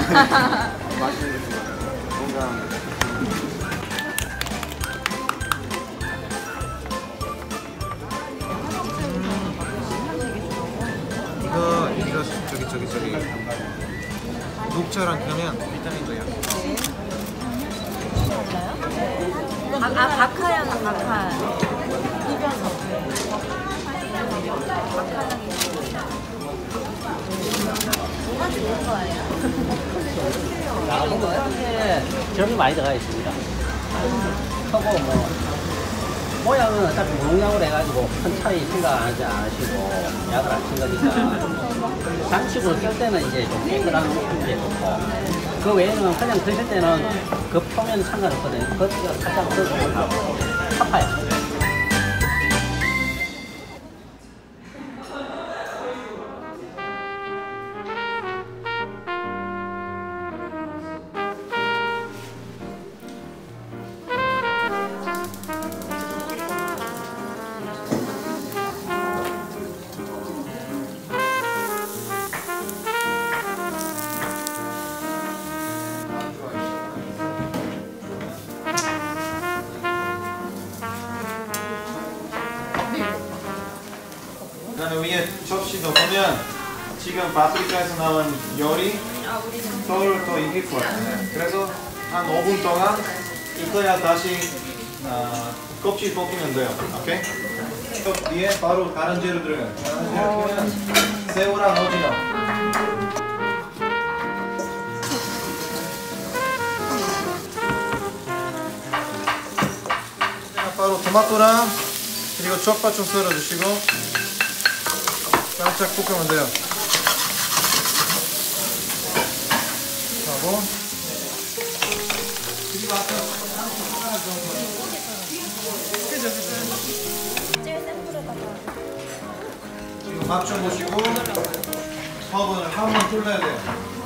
맛있는 게 건강합니다. 이거 저기 녹차랑 그러면 비타민도요. 박하향 박하 비벼서 박하향이 뭐가 좋은 거예요? 점이 많이 들어가 있습니다. 하고 뭐 모양은 어차피 무농약으로 해가지고 큰 차이 생각 안 하시고 약을 안 쓴 거니까 장식으로 쓸 때는 이제 좀 깨끗한 게 좋고 그 외에는 그냥 드실 때는 그 표면 상관없거든요. 그 살짝 써주면 하고 아파요. 그다음에 위에 접시도 보면 지금 파프리카에서 나온 열이 더 익힐 거예요. 그래서 한 5분 동안 익혀야 다시 껍질 벗기면 돼요. 오케이? 뒤에 바로 다른 재료 들어가요. 다른 재료는 새우랑 오징어. 바로 토마토랑 그리고 쪽파 좀 썰어주시고 살짝 볶으면 돼요. 하고 그리고 아까 지금 맛 좀 보시고 허브를 한 번 tur러야 돼요.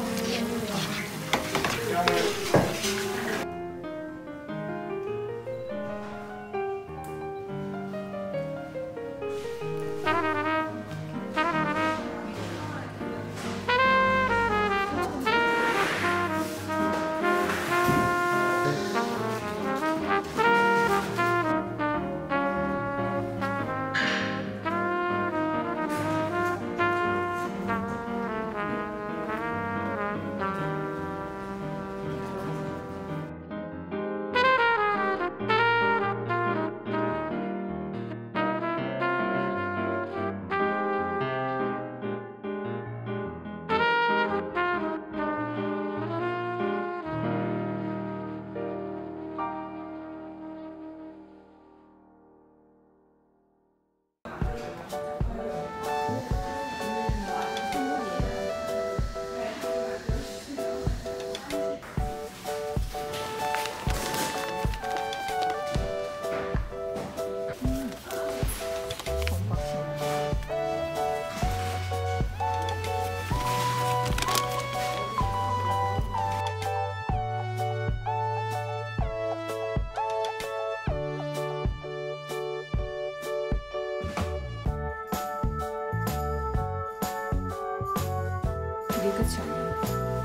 이게 끝이 없네.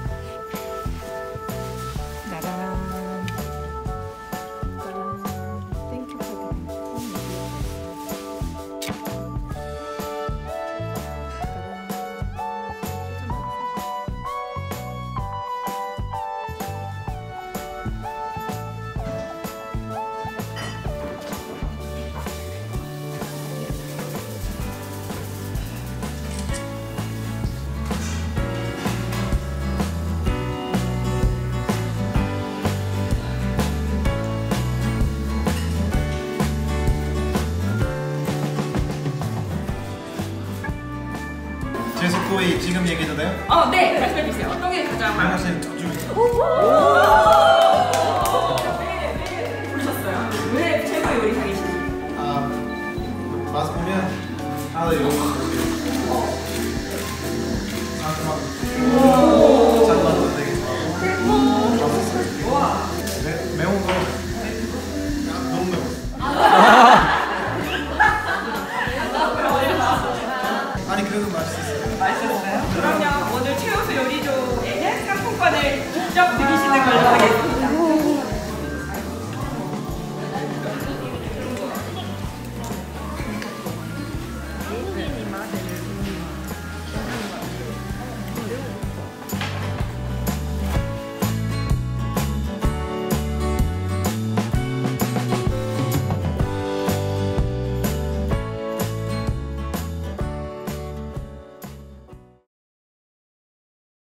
나란 땡큐 카드. 제스코의 지금 얘기해도 돼요? 네, 말씀해주세요. 어떤 게 가장 하나씩 쭉 왜 부르셨어요? 왜 최고의 요리사이신지? 맛 보면 하나 이런 거 상큼하고